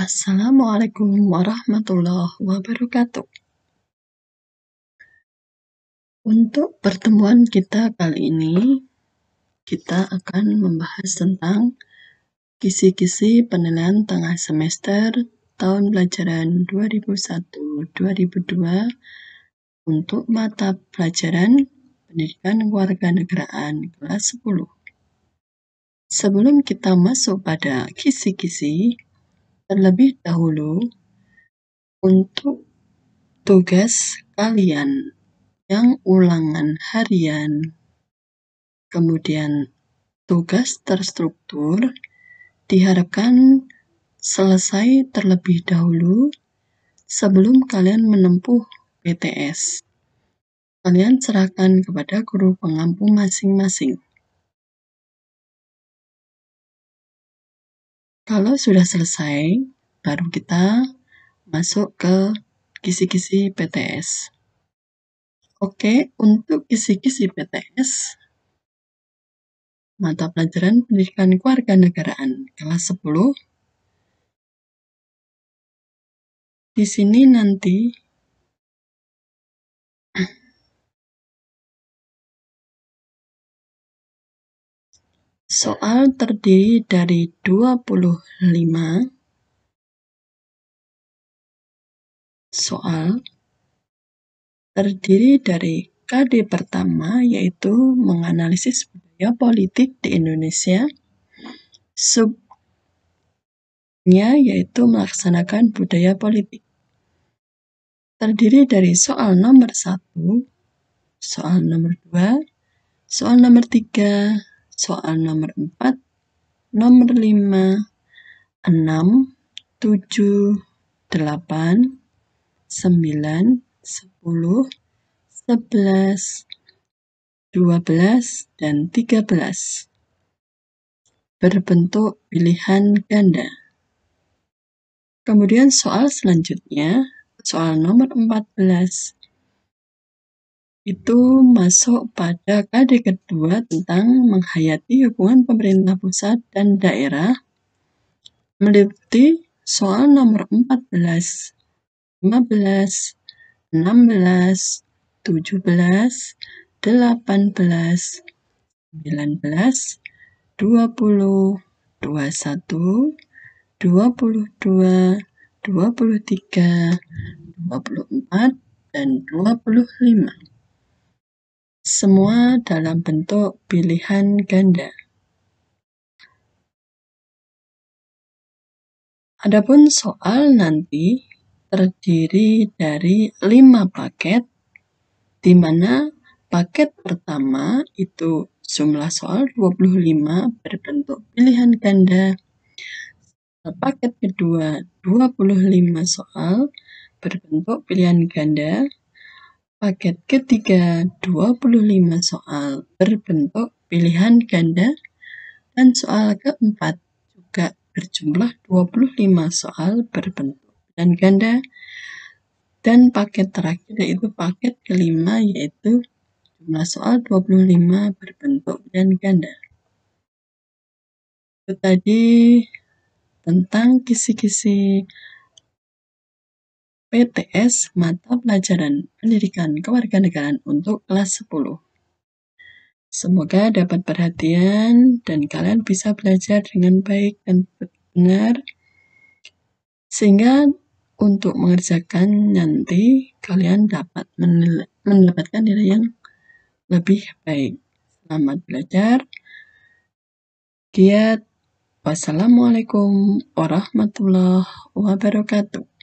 Assalamualaikum warahmatullahi wabarakatuh. Untuk pertemuan kita kali ini, kita akan membahas tentang kisi-kisi penilaian tengah semester tahun pelajaran 2001-2002 untuk mata pelajaran Pendidikan Kewarganegaraan kelas 10. Sebelum kita masuk pada kisi-kisi, terlebih dahulu untuk tugas kalian yang ulangan harian, kemudian tugas terstruktur, diharapkan selesai terlebih dahulu sebelum kalian menempuh PTS. Kalian serahkan kepada guru pengampu masing-masing. Kalau sudah selesai, baru kita masuk ke kisi-kisi PTS. Oke, untuk kisi-kisi PTS, mata pelajaran Pendidikan Kewarganegaraan kelas 10. Di sini nanti soal terdiri dari 25 soal, terdiri dari KD pertama, yaitu menganalisis budaya politik di Indonesia, subnya yaitu melaksanakan budaya politik. Terdiri dari soal nomor 1, soal nomor 2, soal nomor 3, soal nomor 4, nomor 5, 6, 7, 8, 9, 10, 11, 12, dan 13. Berbentuk pilihan ganda. Kemudian soal selanjutnya, soal nomor 14, itu masuk pada KD kedua tentang menghayati hubungan pemerintah pusat dan daerah, meliputi soal nomor 14, 15, 16, 17, 18, 19, 20, 21, 22, 23, 24, dan 25. Semua dalam bentuk pilihan ganda. Adapun soal nanti terdiri dari 5 paket, di mana paket pertama itu jumlah soal 25 berbentuk pilihan ganda. Paket kedua 25 soal berbentuk pilihan ganda. Paket ketiga 25 soal berbentuk pilihan ganda. Dan soal keempat juga berjumlah 25 soal berbentuk pilihan ganda. Dan paket terakhir yaitu paket kelima, yaitu jumlah soal 25 berbentuk pilihan ganda. Itu tadi tentang kisi-kisi PTS mata pelajaran Pendidikan Kewarganegaraan untuk kelas 10. Semoga dapat perhatian dan kalian bisa belajar dengan baik dan benar, sehingga untuk mengerjakan nanti kalian dapat mendapatkan nilai yang lebih baik. Selamat belajar. Giat. Wassalamualaikum warahmatullahi wabarakatuh.